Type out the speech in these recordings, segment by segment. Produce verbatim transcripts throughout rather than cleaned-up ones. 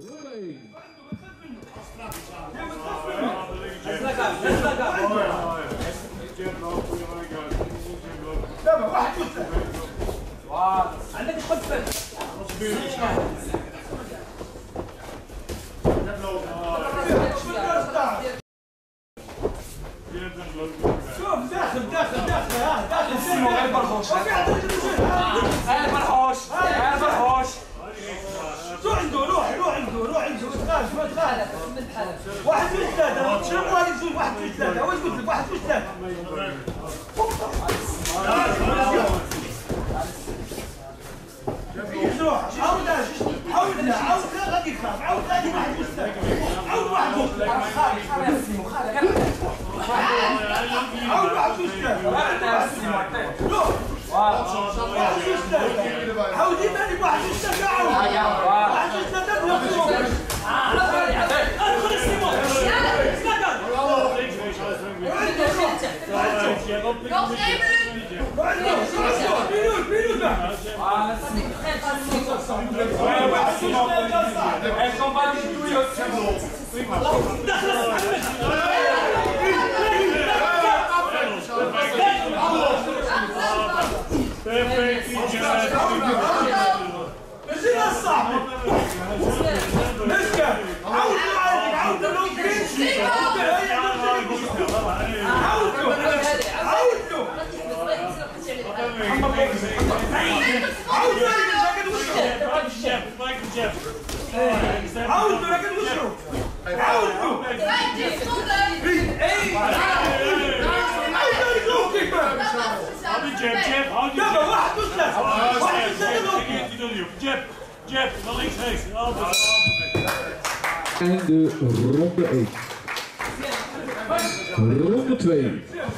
عندك خبز شوف داخل داخل داخل ها داخل سيمو غير برحوش غير برحوش غير برحوش روح عنده روح روح عنده روح عنده ما تغالش ما تغالش واحد في ثلاثة شنو هذيك زوج واحد في ثلاثة واش قلت لك واحد في ثلاثة روح عاود عاود لا عاود غادي يخاف عاود غادي واحد في ثلاثة عاود واحد في ثلاثة خالي خالي سيمو خالي عاود واحد في ثلاثة روح واحد في ثلاثة عاود يبان واحد في ثلاثة عاود واحد في ثلاثة بيوصلوا ادخل سيمو عاودوا لكن وشروا عاودوا دابا واحد وثلاثة واحد وثلاثة Jeb, Jeb, naar links rechts. Einde ronde één. Ronde twee.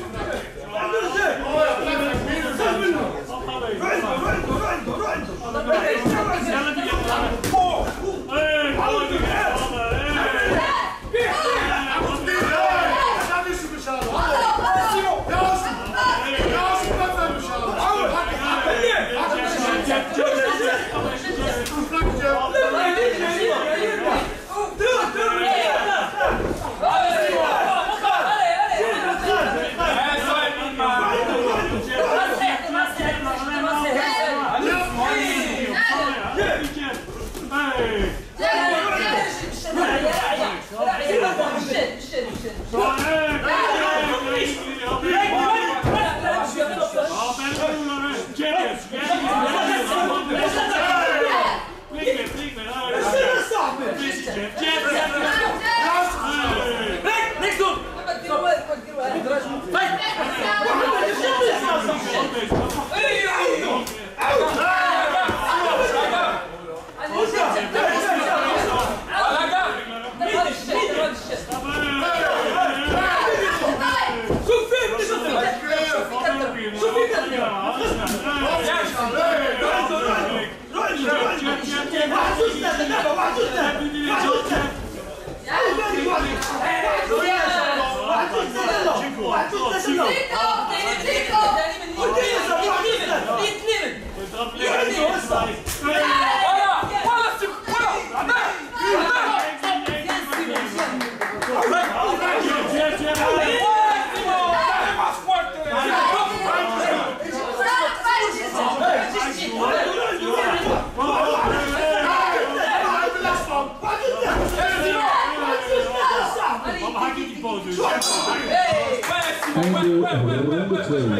Einde ronde twee.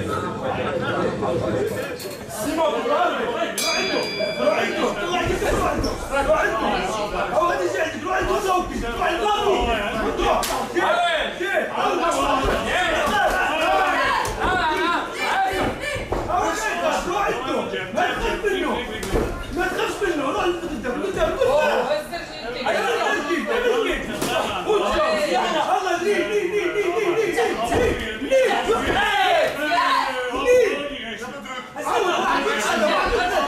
Hey!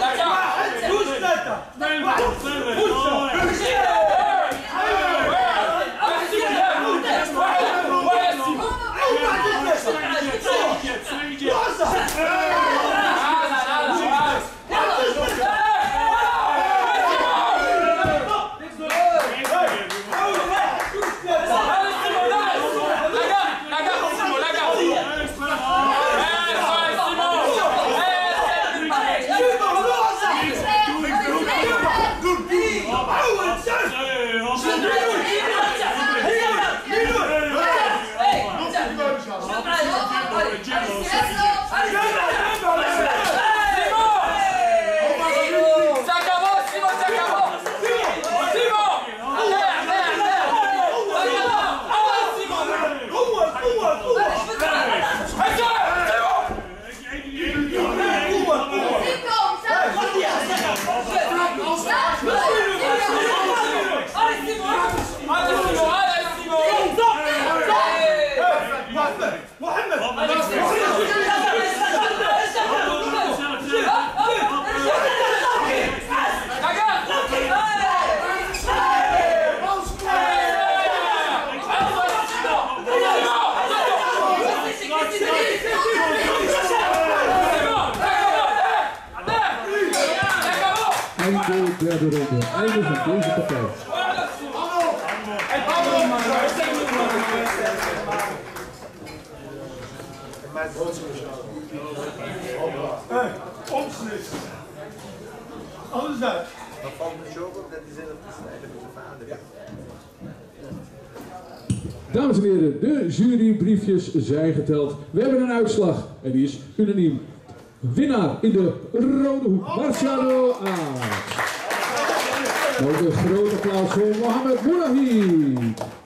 de derde ronde. Einde van deze partij. Hey, omsnit. Alles uit. Dan valt me zo op dat die zelf te snijden met de vader. Dames en heren, de jurybriefjes zijn geteld. We hebben een uitslag en die is unaniem. Winnaar in de rode hoek, Marciano Aarts. Nog een groot applaus voor Mohamed Moulahi.